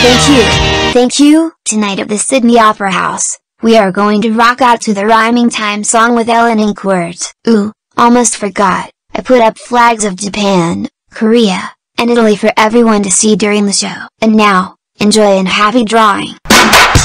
Thank you! Tonight at the Sydney Opera House, we are going to rock out to the Rhyming Time song with ELL and ink words. Ooh, almost forgot, I put up flags of Japan, Korea, and Italy for everyone to see during the show. And now, enjoy and happy drawing!